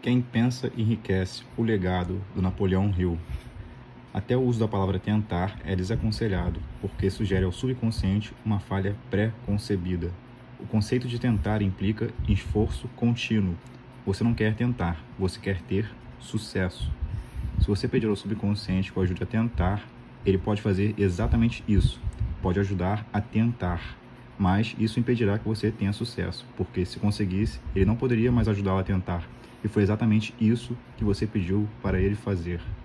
Quem pensa enriquece, o legado do Napoleão Hill. Até o uso da palavra tentar é desaconselhado, porque sugere ao subconsciente uma falha pré-concebida. O conceito de tentar implica esforço contínuo. Você não quer tentar, você quer ter sucesso. Se você pedir ao subconsciente que o ajude a tentar, ele pode fazer exatamente isso, pode ajudar a tentar, mas isso impedirá que você tenha sucesso, porque se conseguisse, ele não poderia mais ajudá-lo a tentar, e foi exatamente isso que você pediu para ele fazer.